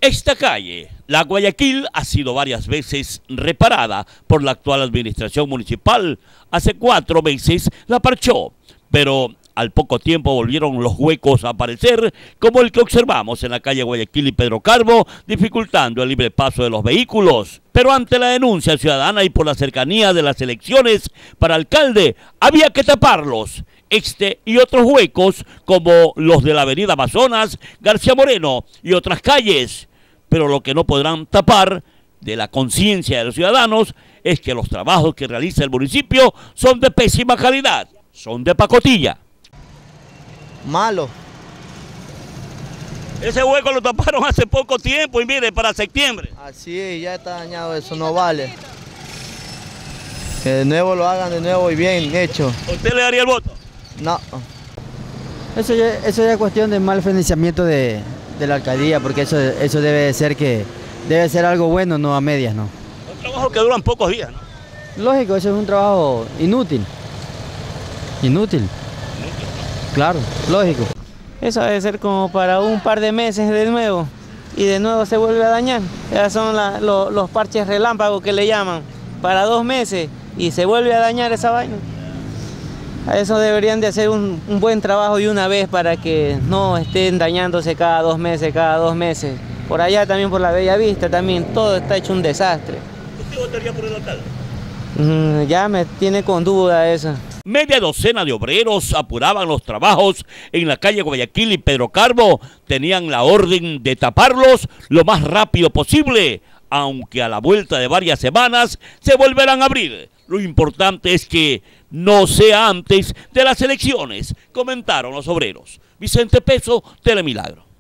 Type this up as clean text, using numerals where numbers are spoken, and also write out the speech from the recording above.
Esta calle, la Guayaquil, ha sido varias veces reparada por la actual administración municipal. Hace 4 meses la parchó, pero al poco tiempo volvieron los huecos a aparecer, como el que observamos en la calle Guayaquil y Pedro Carbo, dificultando el libre paso de los vehículos. Pero ante la denuncia ciudadana y por la cercanía de las elecciones para alcalde, había que taparlos. Este y otros huecos, como los de la avenida Amazonas, García Moreno y otras calles. Pero lo que no podrán tapar de la conciencia de los ciudadanos es que los trabajos que realiza el municipio son de pésima calidad, son de pacotilla. Malo. Ese hueco lo taparon hace poco tiempo y mire, para septiembre. Así es, ya está dañado, eso no vale. Que de nuevo lo hagan de nuevo y bien hecho. ¿Usted le daría el voto? No. Eso ya es cuestión de mal financiamiento de la alcaldía, porque eso debe ser algo bueno, no a medias, ¿no? Un trabajo que duran pocos días, ¿no? Lógico, eso es un trabajo inútil. Inútil. Claro, lógico. Eso debe ser como para un par de meses de nuevo y de nuevo se vuelve a dañar. Ya son los parches relámpagos que le llaman, para 2 meses y se vuelve a dañar esa vaina. A eso deberían de hacer un buen trabajo y una vez para que no estén dañándose cada 2 meses, cada 2 meses. Por allá también por la Bella Vista también todo está hecho un desastre. ¿Usted votaría por el alcalde? Ya me tiene con duda eso. Media docena de obreros apuraban los trabajos en la calle Guayaquil y Pedro Carbo. Tenían la orden de taparlos lo más rápido posible, aunque a la vuelta de varias semanas se volverán a abrir. Lo importante es que no sea antes de las elecciones, comentaron los obreros. Vicente Peso, Telemilagro.